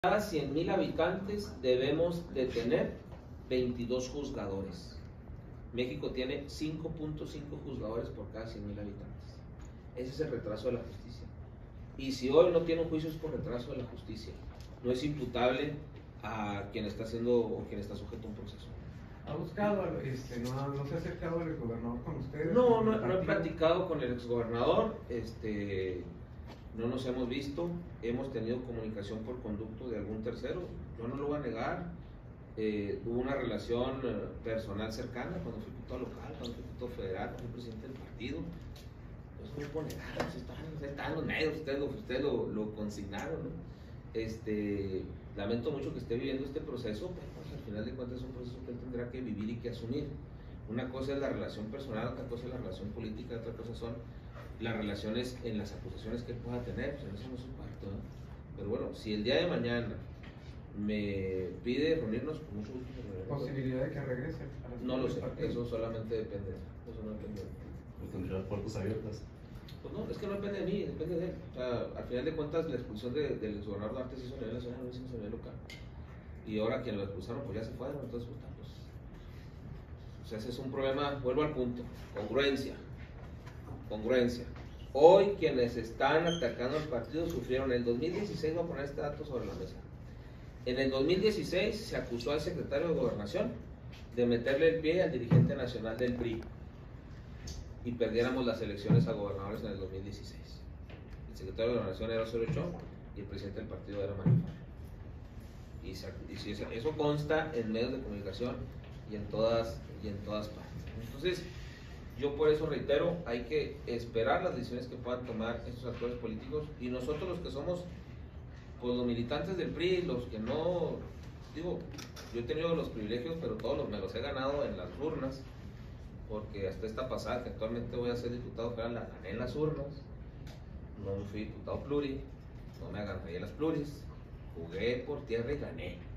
Cada 100,000 habitantes debemos de tener 22 juzgadores. México tiene 5.5 juzgadores por cada 100,000 habitantes. Ese es el retraso de la justicia. Y si hoy no tiene un juicio es por retraso de la justicia. No es imputable a quien está haciendo o quien está sujeto a un proceso. ¿Ha buscado, no se ha acercado el gobernador con ustedes? No he platicado con el exgobernador, no nos hemos visto, hemos tenido comunicación por conducto de algún tercero, yo no lo voy a negar. Hubo una relación personal cercana cuando fui diputado local, cuando fui diputado federal, cuando fui presidente del partido. Eso no lo puedo negar, está en los medios, ustedes lo consignaron, ¿no? Lamento mucho que esté viviendo este proceso, pero pues, al final de cuentas es un proceso que él tendrá que vivir y que asumir. Una cosa es la relación personal, otra cosa es la relación política, otra cosa son las relaciones en las acusaciones que él pueda tener, pues en eso no es un pacto, ¿no? Pero bueno, si el día de mañana me pide reunirnos, con mucho gusto. ¿Posibilidad de que regrese? No lo sé, eso solamente depende, eso no depende de mí. Pues tendrá puertas abiertas. Pues no, es que no depende de mí, depende de él. O sea, al final de cuentas la expulsión del exgobernador Duarte se hizo a nivel nacional, no se hizo a nivel local. Y ahora quien lo expulsaron pues ya se fueron, entonces pues, o sea, ese es un problema, vuelvo al punto, congruencia. Hoy quienes están atacando al partido sufrieron. En el 2016, voy a poner este dato sobre la mesa. En el 2016 se acusó al secretario de Gobernación de meterle el pie al dirigente nacional del PRI y perdiéramos las elecciones a gobernadores en el 2016. El secretario de Gobernación era Osorio Chong y el presidente del partido era Mario Marín. Y eso consta en medios de comunicación y en todas partes. Entonces, yo por eso reitero, hay que esperar las decisiones que puedan tomar estos actores políticos, y nosotros los que somos pues los militantes del PRI, los que no, digo, yo he tenido los privilegios, pero todos me los he ganado en las urnas, porque hasta esta pasada, que actualmente voy a ser diputado federal, la gané en las urnas, no me fui diputado pluri, no me agarré en las pluris, jugué por tierra y gané.